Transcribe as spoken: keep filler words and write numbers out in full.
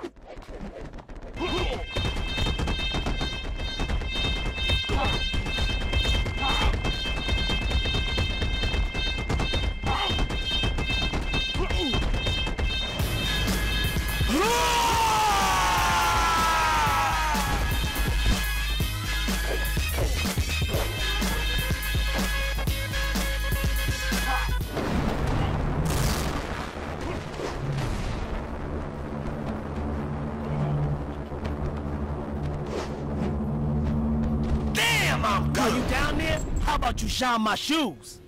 Are you down there? How about you shine my shoes?